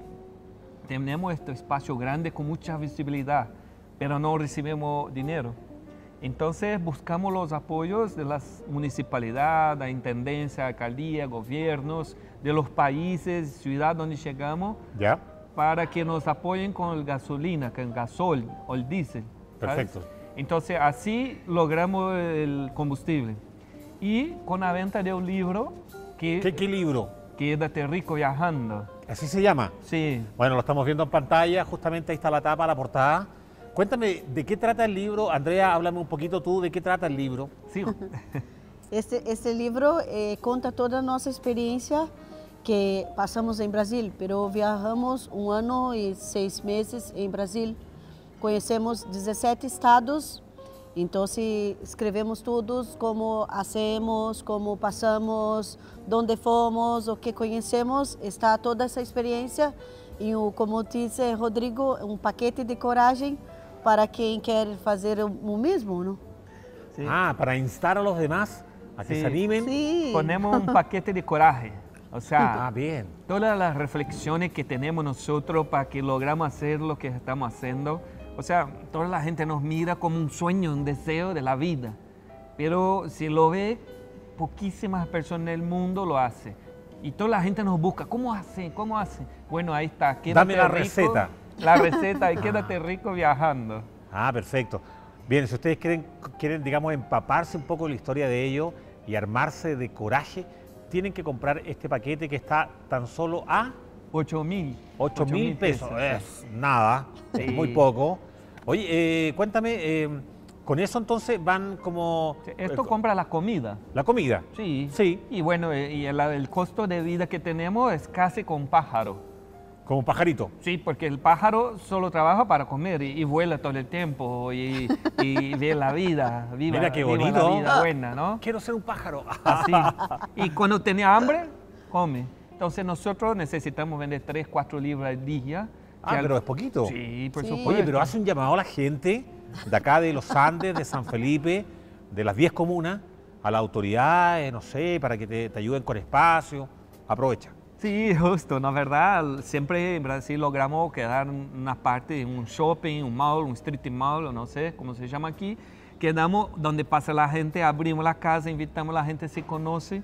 Speaker 2: tenemos este espacio grande con mucha visibilidad, pero no recibimos dinero. Entonces buscamos los apoyos de las municipalidades, la intendencia, alcaldía, gobiernos, de los países, ciudades donde llegamos,
Speaker 1: ¿Ya?
Speaker 2: para que nos apoyen con el gasolina, con el gasol o el diésel. ¿sabes?
Speaker 1: Perfecto.
Speaker 2: Entonces así logramos el combustible. Y con la venta de un libro que,
Speaker 1: ¿Qué, qué libro?
Speaker 2: Quédate rico viajando.
Speaker 1: ¿Así se llama?
Speaker 2: Sí,
Speaker 1: Bueno, lo estamos viendo en pantalla, justamente ahí está la tapa, la portada. Cuéntame, ¿de qué trata el libro? Andrea, háblame un poquito tú, ¿de qué trata el libro?
Speaker 2: sí.
Speaker 3: Este, este livro eh, conta toda a nossa experiência que passamos em Brasil, pero viajamos um ano e seis meses em Brasil. Conhecemos dezessete estados, então escrevemos todos como hacemos, como passamos, onde fomos, o que conhecemos. Está toda essa experiência e, o, como disse Rodrigo, um paquete de coragem para quem quer fazer o, o mesmo, não?
Speaker 2: Sí.
Speaker 1: Ah, para instar a los demás a que
Speaker 2: Sí.
Speaker 1: se animen.
Speaker 3: Sí.
Speaker 2: Ponemos un paquete de coraje. O sea,
Speaker 1: Ah, bien.
Speaker 2: todas las reflexiones que tenemos nosotros para que logramos hacer lo que estamos haciendo. O sea, toda la gente nos mira como un sueño, un deseo de la vida. Pero si lo ve, poquísimas personas en el mundo lo hacen. Y toda la gente nos busca, ¿cómo hace? ¿Cómo hace? Bueno, ahí está. Quédate
Speaker 1: Dame la
Speaker 2: rico.
Speaker 1: receta.
Speaker 2: La receta y quédate rico viajando.
Speaker 1: Ah, perfecto. Bien, si ustedes quieren, quieren, digamos, empaparse un poco de la historia de ello y armarse de coraje, tienen que comprar este paquete que está tan solo a
Speaker 2: ocho mil.
Speaker 1: ocho mil pesos.
Speaker 2: sí.
Speaker 1: Es nada, es
Speaker 2: Sí.
Speaker 1: muy poco. Oye, eh, cuéntame, eh, con eso entonces van como...
Speaker 2: Esto
Speaker 1: eh,
Speaker 2: compra la comida.
Speaker 1: la comida.
Speaker 2: Sí.
Speaker 1: Sí.
Speaker 2: Y bueno, eh, y el, el costo de vida que tenemos es casi con pájaro.
Speaker 1: Como un pajarito.
Speaker 2: Sí, porque el pájaro solo trabaja para comer y, y vuela todo el tiempo y, y ve la vida, viva,
Speaker 1: Mira qué
Speaker 2: viva
Speaker 1: bonito.
Speaker 2: la vida buena, ¿no?
Speaker 1: Quiero ser un pájaro.
Speaker 2: Así. Y cuando tenía hambre, come. Entonces nosotros necesitamos vender tres, cuatro libras al día.
Speaker 1: Ah,
Speaker 2: que al-
Speaker 1: pero es poquito.
Speaker 2: Sí, por
Speaker 3: Sí.
Speaker 2: supuesto.
Speaker 1: Oye, pero hace un llamado a la gente de acá de los Andes, de San Felipe, de las diez comunas, a las autoridades, no sé, para que te, te ayuden con espacio. Aprovecha.
Speaker 2: Sí, justo, la verdad, siempre en Brasil logramos quedar en una parte, en un shopping, un mall, un street mall, o no sé cómo se llama aquí. Quedamos donde pasa la gente, abrimos la casa, invitamos a la gente, se conoce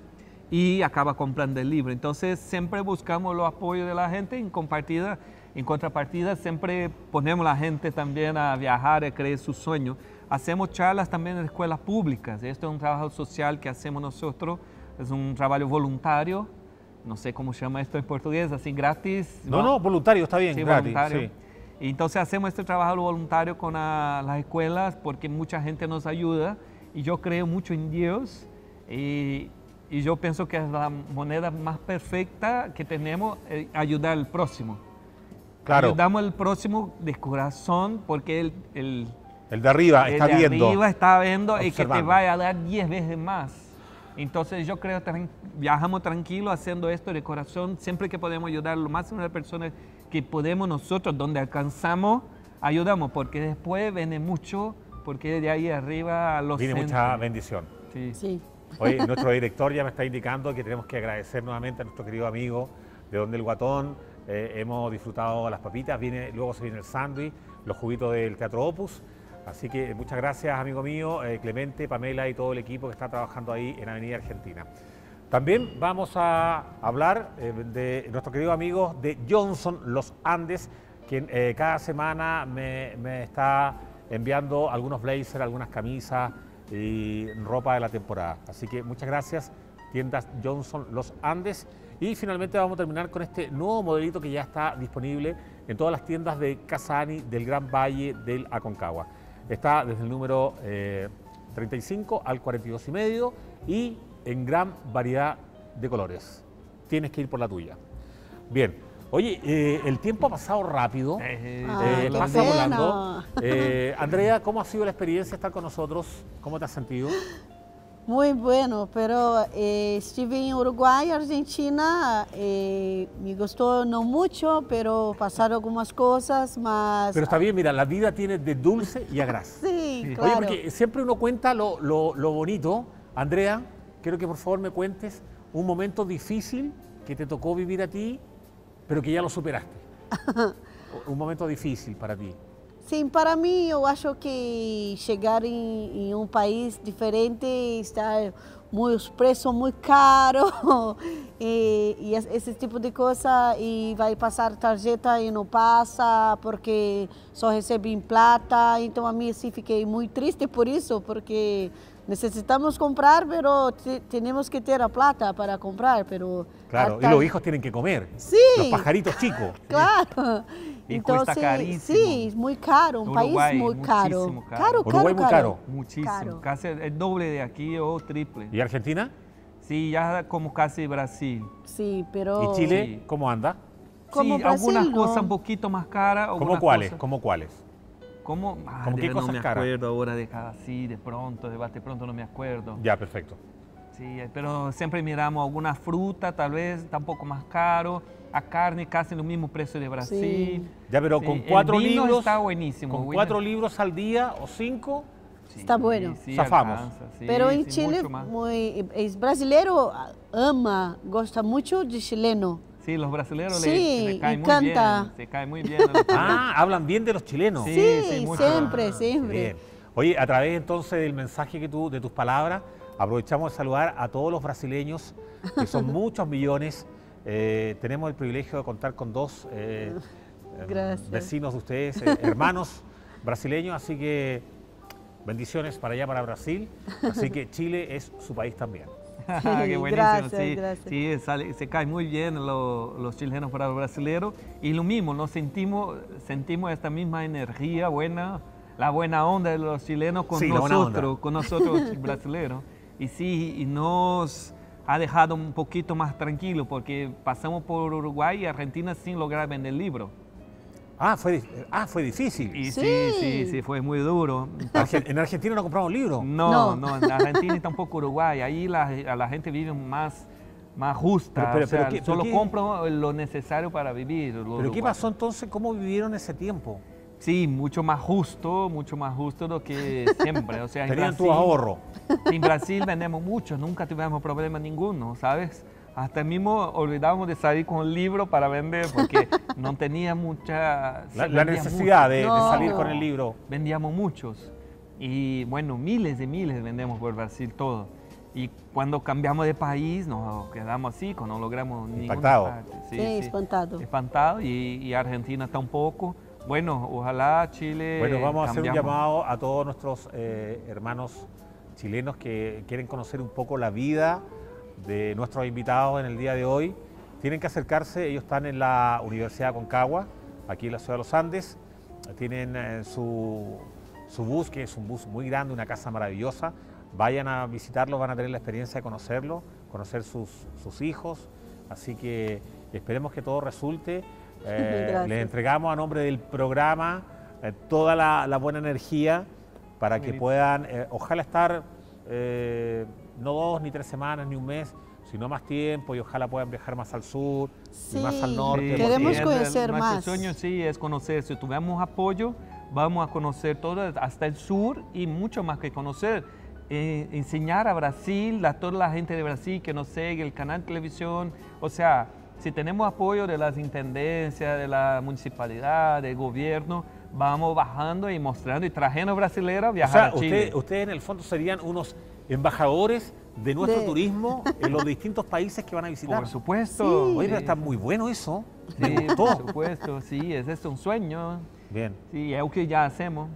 Speaker 2: y acaba comprando el libro. Entonces siempre buscamos los apoyos de la gente en compartida, en contrapartida siempre ponemos a la gente también a viajar, a creer sus sueños. Hacemos charlas también en escuelas públicas. Esto es un trabajo social que hacemos nosotros, es un trabajo voluntario. No sé cómo se llama esto en portugués, así gratis.
Speaker 1: No, no, voluntario, está bien,
Speaker 2: Sí,
Speaker 1: gratis.
Speaker 2: voluntario.
Speaker 1: Sí.
Speaker 2: Y entonces hacemos este trabajo voluntario con la- las escuelas porque mucha gente nos ayuda y yo creo mucho en Dios y y yo pienso que es la moneda más perfecta que tenemos, eh, ayudar al próximo.
Speaker 1: Claro.
Speaker 2: Ayudamos al próximo de corazón porque el, el,
Speaker 1: el de arriba
Speaker 2: el
Speaker 1: está
Speaker 2: de
Speaker 1: viendo.
Speaker 2: arriba está viendo y que te
Speaker 1: observando.
Speaker 2: va a dar diez veces más. Entonces yo creo que viajamos tranquilos haciendo esto de corazón, siempre que podemos ayudar lo máximo de personas que podemos nosotros, donde alcanzamos, ayudamos, porque después viene mucho, porque de ahí arriba los
Speaker 1: Viene
Speaker 2: centros.
Speaker 1: mucha bendición.
Speaker 2: Sí.
Speaker 3: Sí.
Speaker 1: Oye, nuestro director ya me está indicando que tenemos que agradecer nuevamente a nuestro querido amigo de Donde el Guatón. Eh, hemos disfrutado las papitas, viene, luego se viene el sándwich, los juguitos del Teatro Opus. Así que muchas gracias, amigo mío, eh, Clemente, Pamela y todo el equipo que está trabajando ahí en Avenida Argentina. También vamos a hablar eh, de nuestro querido amigo de Johnson Los Andes, quien eh, cada semana me, me está enviando algunos blazers, algunas camisas y ropa de la temporada. Así que muchas gracias, tiendas Johnson Los Andes. Y finalmente vamos a terminar con este nuevo modelito que ya está disponible en todas las tiendas de Casani del Gran Valle del Aconcagua. Está desde el número eh, treinta y cinco al cuarenta y dos y medio y en gran variedad de colores. Tienes que ir por la tuya. Bien, oye, eh, el tiempo ha pasado rápido,
Speaker 2: Eh,
Speaker 3: Ah,
Speaker 1: eh,
Speaker 3: qué
Speaker 1: pasa
Speaker 3: pena.
Speaker 1: volando. Eh, Andrea, ¿cómo ha sido la experiencia estar con nosotros? ¿Cómo te has sentido?
Speaker 3: Muy bueno, pero eh, estive en Uruguay, Argentina, eh, me gustó no mucho, pero pasaron algunas cosas más.
Speaker 1: Pero está bien, mira, la vida tiene de dulce y a gras.
Speaker 3: Sí,
Speaker 2: Sí.
Speaker 3: claro.
Speaker 1: Oye, porque siempre uno cuenta lo, lo, lo bonito. Andrea, quiero que por favor me cuentes un momento difícil que te tocó vivir a ti, pero que ya lo superaste. Un momento difícil para ti.
Speaker 3: Sim, para mim, eu acho que chegar em, em um país diferente está os preços muito caros e, e esse tipo de coisa, e vai passar tarjeta e não passa porque só recebe em plata. Então a mim assim fiquei muito triste por isso, porque necesitamos comprar, pero te, tenemos que ter a plata para comprar, pero
Speaker 1: Claro,
Speaker 3: hasta-
Speaker 1: y los hijos tienen que comer.
Speaker 3: Sí.
Speaker 1: Los pajaritos chicos.
Speaker 3: Claro.
Speaker 2: Y cuesta
Speaker 3: Entonces,
Speaker 2: carísimo.
Speaker 3: sí, muy caro, un
Speaker 2: Uruguay,
Speaker 3: país muy caro.
Speaker 2: muchísimo caro.
Speaker 3: Caro,
Speaker 1: Uruguay
Speaker 3: caro,
Speaker 1: muy
Speaker 3: caro.
Speaker 1: caro.
Speaker 2: Muchísimo,
Speaker 3: Caro.
Speaker 2: casi el doble de aquí o triple.
Speaker 1: ¿Y Argentina?
Speaker 2: Sí, ya como casi Brasil.
Speaker 3: Sí, pero...
Speaker 1: ¿Y Chile?
Speaker 2: Sí.
Speaker 1: ¿Cómo anda?
Speaker 3: Como
Speaker 2: sí,
Speaker 3: Brasil,
Speaker 2: algunas
Speaker 3: ¿no?
Speaker 2: cosas un poquito más caras.
Speaker 1: ¿Cómo
Speaker 2: algunas
Speaker 1: cuáles?
Speaker 2: cosas-
Speaker 1: ¿Cómo cuáles?
Speaker 2: ¿Cómo? Ah,
Speaker 1: ¿Cómo qué
Speaker 2: de-
Speaker 1: cosas
Speaker 2: no me
Speaker 1: caras?
Speaker 2: acuerdo ahora de cada, sí, de pronto, de bate pronto no me acuerdo.
Speaker 1: Ya, perfecto.
Speaker 2: Sí, pero siempre miramos alguna fruta, tal vez está un poco más caro. A carne casi lo mismo precio de Brasil.
Speaker 3: Sí.
Speaker 1: Ya, pero
Speaker 2: Sí,
Speaker 1: con
Speaker 2: el
Speaker 1: cuatro
Speaker 2: vino
Speaker 1: libros.
Speaker 2: está buenísimo.
Speaker 1: Con
Speaker 2: Bueno.
Speaker 1: cuatro libros al día o cinco.
Speaker 2: Sí,
Speaker 3: Está bueno.
Speaker 2: sí,
Speaker 1: Zafamos.
Speaker 2: alcanza, sí,
Speaker 3: Pero en
Speaker 2: sí,
Speaker 3: Chile,
Speaker 2: mucho más.
Speaker 3: muy, es brasileiro ama, gosta mucho de chileno.
Speaker 2: Sí, los brasileños
Speaker 3: Sí,
Speaker 2: le, le
Speaker 3: y
Speaker 2: cae muy
Speaker 3: canta.
Speaker 2: bien. Se cae muy bien. a los chilenos.
Speaker 1: Ah, hablan bien de los chilenos.
Speaker 2: Sí,
Speaker 3: Sí,
Speaker 2: sí, mucho.
Speaker 3: siempre,
Speaker 1: Ah,
Speaker 3: siempre.
Speaker 1: bien. Oye, a través entonces del mensaje que tú, de tus palabras, aprovechamos de saludar a todos los brasileños, que son muchos millones. Eh, tenemos el privilegio de contar con dos eh, eh,
Speaker 3: Gracias.
Speaker 1: vecinos de ustedes, eh, hermanos brasileños, así que bendiciones para allá, para Brasil. Así que Chile es su país también.
Speaker 2: Qué buenísimo,
Speaker 3: Gracias,
Speaker 2: sí.
Speaker 3: gracias.
Speaker 2: Sí, sale- se cae muy bien lo- los chilenos para los brasileños. Y lo mismo, nos sentimos, sentimos esta misma energía buena, la buena onda de los chilenos con
Speaker 1: Sí, la buena
Speaker 2: nosotros,
Speaker 1: onda.
Speaker 2: con nosotros los brasileños. Y sí, y nos ha dejado un poquito más tranquilo porque pasamos por Uruguay y Argentina sin lograr vender el libro.
Speaker 1: Ah, fue, dif- ah, fue difícil.
Speaker 2: Y sí,
Speaker 3: Sí.
Speaker 2: sí, sí, fue muy duro.
Speaker 1: Argen- en Argentina no compramos libros.
Speaker 2: No,
Speaker 3: No.
Speaker 2: no, en Argentina y tampoco Uruguay. Ahí la, a la gente vive más, más justa.
Speaker 1: Pero- pero-
Speaker 2: o sea,
Speaker 1: pero ¿qué-
Speaker 2: solo
Speaker 1: pero qué-
Speaker 2: compro lo necesario para vivir. los
Speaker 1: ¿Pero qué
Speaker 2: uruguayos.
Speaker 1: pasó entonces? ¿Cómo vivieron ese tiempo?
Speaker 2: Sí, mucho más justo, mucho más justo de lo que siempre. O sea, en
Speaker 1: Tenían tu
Speaker 2: Brasil-
Speaker 1: ahorro.
Speaker 2: En Brasil vendemos mucho, nunca tuvimos problema ninguno, ¿sabes? Hasta mismo olvidamos de salir con el libro para vender porque no tenía mucha... se
Speaker 1: La, la
Speaker 2: vendía
Speaker 1: necesidad de, de
Speaker 3: No,
Speaker 1: salir
Speaker 3: no.
Speaker 1: con el libro.
Speaker 2: Vendíamos muchos y bueno, miles de miles vendemos por Brasil todo. Y cuando cambiamos de país nos quedamos así, cuando no logramos ninguna
Speaker 1: Impactado.
Speaker 2: parte.
Speaker 3: Sí, espantado.
Speaker 2: Espantado y, y Argentina tampoco. Bueno, ojalá Chile...
Speaker 1: Bueno, vamos a hacer un
Speaker 2: cambiamos.
Speaker 1: llamado a todos nuestros eh, hermanos chilenos que quieren conocer un poco la vida de nuestros invitados en el día de hoy. Tienen que acercarse, ellos están en la Universidad Aconcagua, aquí en la ciudad de los Andes. Tienen eh, su, su bus, que es un bus muy grande, una casa maravillosa. Vayan a visitarlo, van a tener la experiencia de conocerlo. conocer sus, sus hijos, así que esperemos que todo resulte. Eh, les entregamos a nombre del programa eh, toda la, la buena energía para que puedan, eh, ojalá estar eh, no dos ni tres semanas ni un mes, sino más tiempo, y ojalá puedan viajar más al sur
Speaker 3: Sí,
Speaker 1: y más al norte.
Speaker 3: sí, queremos
Speaker 2: Sí,
Speaker 3: conocer
Speaker 2: nuestro
Speaker 3: más.
Speaker 2: sueño sí es conocer. Si tuviéramos apoyo, vamos a conocer todo hasta el sur y mucho más que conocer. Eh, enseñar a Brasil, a toda la gente de Brasil que nos sigue, el canal de televisión. O sea, si tenemos apoyo de las intendencias, de la municipalidad, del gobierno, vamos bajando y mostrando y trayendo brasileños a
Speaker 1: O
Speaker 2: viajar
Speaker 1: sea,
Speaker 2: a Chile.
Speaker 1: usted, ustedes en el fondo serían unos embajadores de nuestro
Speaker 3: De-
Speaker 1: turismo en los distintos países que van a visitar.
Speaker 2: Por supuesto.
Speaker 3: Sí.
Speaker 1: Oye, pero
Speaker 2: Sí.
Speaker 1: está muy bueno eso.
Speaker 2: Sí,
Speaker 1: Me gustó.
Speaker 2: por supuesto, sí, ese es un sueño.
Speaker 1: Bien.
Speaker 2: Sí, es lo que ya hacemos.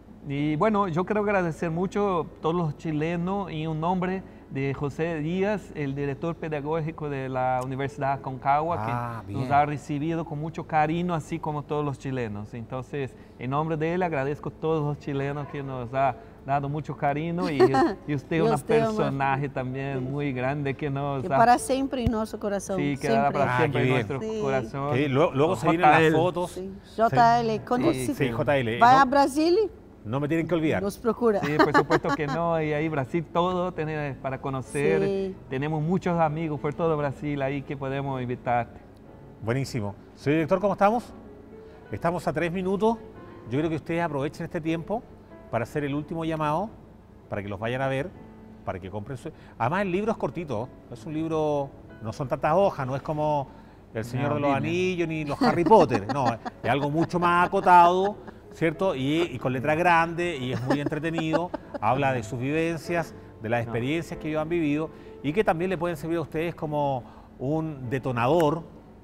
Speaker 2: Y bueno, yo quiero agradecer mucho a todos los chilenos y un nombre de José Díaz, el director pedagógico de la Universidad Aconcagua,
Speaker 1: Ah,
Speaker 2: que
Speaker 1: bien.
Speaker 2: nos ha recibido con mucho cariño, así como todos los chilenos. Entonces, en nombre de él, agradezco a todos los chilenos que nos ha dado mucho cariño y, y usted
Speaker 3: Y
Speaker 2: es un
Speaker 3: usted es una-
Speaker 2: personaje también muy grande que nos
Speaker 3: Que
Speaker 2: ha...
Speaker 3: para siempre en nuestro corazón.
Speaker 2: Sí, quedará
Speaker 3: siempre.
Speaker 2: para
Speaker 1: Ah,
Speaker 2: siempre
Speaker 1: qué
Speaker 2: en
Speaker 1: bien.
Speaker 2: nuestro
Speaker 3: Sí.
Speaker 2: corazón.
Speaker 1: Que luego luego se
Speaker 2: Con
Speaker 1: vienen las
Speaker 2: J L.
Speaker 1: fotos.
Speaker 3: Sí. J L, cuando
Speaker 2: Sí,
Speaker 3: se
Speaker 1: Sí, J L.
Speaker 3: vai
Speaker 1: no,
Speaker 3: a Brasil,
Speaker 1: no me tienen que olvidar.
Speaker 3: nos procura.
Speaker 2: Sí, por supuesto que no, y ahí Brasil todo tiene para conocer.
Speaker 3: Sí.
Speaker 2: Tenemos muchos amigos por todo Brasil ahí que podemos invitarte.
Speaker 1: Buenísimo. Señor director, ¿cómo estamos? Estamos a tres minutos. Yo creo que ustedes aprovechen este tiempo para hacer el último llamado, para que los vayan a ver, para que compren su... Además, el libro es cortito. Es un libro, no son tantas hojas, no es como El Señor
Speaker 2: No,
Speaker 1: de los
Speaker 2: dime.
Speaker 1: Anillos ni los Harry Potter. No, es algo mucho más acotado, ¿cierto? Y, y con letra grande, y es muy entretenido. Habla de sus vivencias, de las experiencias que ellos han vivido, y que también le pueden servir a ustedes como un detonador,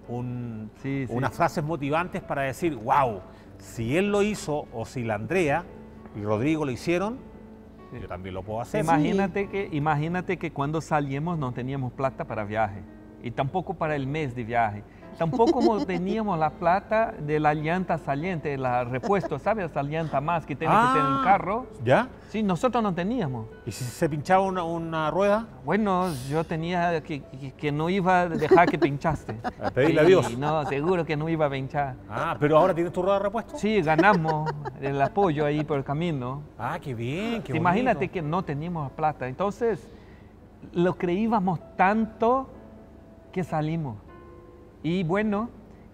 Speaker 1: un,
Speaker 2: Sí, sí.
Speaker 1: unas frases motivantes para decir, wow, si él lo hizo, o si la Andrea y Rodrigo lo hicieron,
Speaker 2: Sí.
Speaker 1: yo también lo puedo hacer.
Speaker 2: Imagínate que, imagínate que cuando salíamos no teníamos plata para viaje y tampoco para el mes de viaje. Tampoco mo- teníamos la plata de la llanta saliente, la repuesto, ¿sabes? Esa llanta más que tiene que tener un carro.
Speaker 1: ¿Ya?
Speaker 2: Sí, nosotros no teníamos.
Speaker 1: ¿Y si se pinchaba una, una rueda?
Speaker 2: Bueno, yo tenía que, que, que no iba a dejar que pinchaste.
Speaker 1: A pedirle a
Speaker 2: Sí,
Speaker 1: Dios.
Speaker 2: No, seguro que no iba a pinchar.
Speaker 1: Ah, pero ahora tienes tu rueda de repuesto.
Speaker 2: Sí, ganamos el apoyo ahí por el camino.
Speaker 1: Ah, qué bien, qué
Speaker 2: Sí, imagínate
Speaker 1: bonito.
Speaker 2: que no teníamos plata. Entonces, lo creíamos tanto que salimos. Y bueno,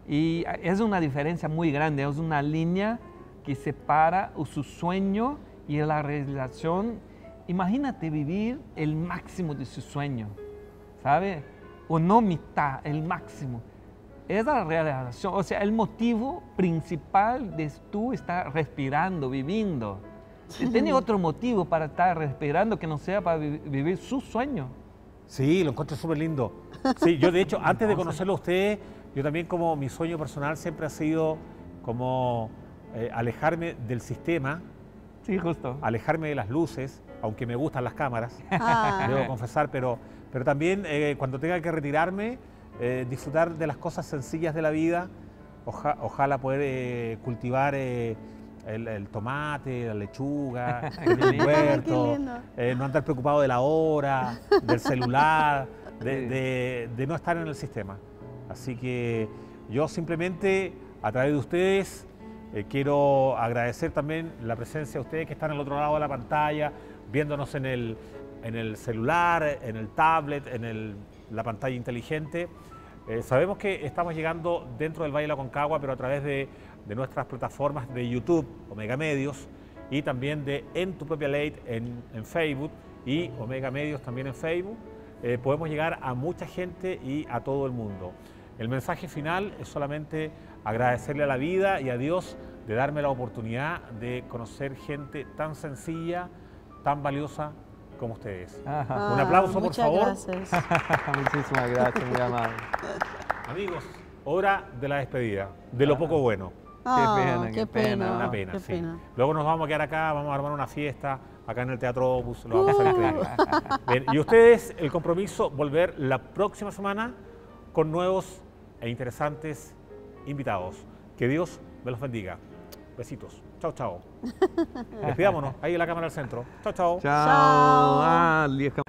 Speaker 2: y es una diferencia muy grande, es una línea que separa su sueño y la realización. Imagínate vivir el máximo de su sueño, ¿sabe? O no mitad, el máximo. Es la realización, o sea, el motivo principal de tú estar respirando, viviendo. Tiene otro motivo para estar respirando que no sea para vi- vivir su sueño.
Speaker 1: Sí, lo encuentro súper lindo. Sí, yo de hecho, antes de conocerlo a ustedes, yo también como mi sueño personal siempre ha sido como eh, alejarme del sistema,
Speaker 2: Sí, justo.
Speaker 1: alejarme de las luces, aunque me gustan las cámaras,
Speaker 3: Ah,
Speaker 1: debo confesar, pero, pero también eh, cuando tenga que retirarme, eh, disfrutar de las cosas sencillas de la vida, Oja- ojalá poder eh, cultivar eh, el, el tomate, la lechuga, el
Speaker 2: lindo.
Speaker 1: huerto,
Speaker 3: Qué lindo.
Speaker 1: eh, no andar preocupado de la hora, del celular, de,
Speaker 2: Sí.
Speaker 1: de- de no estar en el sistema. Así que yo simplemente, a través de ustedes, eh, quiero agradecer también la presencia de ustedes que están al otro lado de la pantalla, viéndonos en el, en el celular, en el tablet, en el- la pantalla inteligente. Eh, sabemos que estamos llegando dentro del Valle de la Aconcagua, pero a través de, de nuestras plataformas de YouTube, Omega Medios, y también de En Tu Propia Ley en, en Facebook y Omega Medios también en Facebook, eh, podemos llegar a mucha gente y a todo el mundo. El mensaje final es solamente agradecerle a la vida y a Dios de darme la oportunidad de conocer gente tan sencilla, tan valiosa como ustedes.
Speaker 2: Ajá.
Speaker 1: Un aplauso, por
Speaker 3: muchas
Speaker 1: favor.
Speaker 3: gracias.
Speaker 2: Muchísimas gracias, muy amable.
Speaker 1: Amigos, hora de la despedida, de lo poco bueno.
Speaker 3: Ah,
Speaker 2: pena,
Speaker 3: qué
Speaker 2: qué pena,
Speaker 3: pena.
Speaker 1: Una pena,
Speaker 3: qué
Speaker 1: sí.
Speaker 3: pena.
Speaker 1: Luego nos vamos a quedar acá, vamos a armar una fiesta acá en el Teatro Opus, lo vamos a hacer increíble. Bien, y ustedes, el compromiso, volver la próxima semana con nuevos e interesantes invitados. Que Dios me los bendiga. Besitos. Chao, chao. Despidámonos. Ahí en la cámara al centro. Chao, chao.
Speaker 2: Chao.
Speaker 3: Chao.
Speaker 2: Ah, liga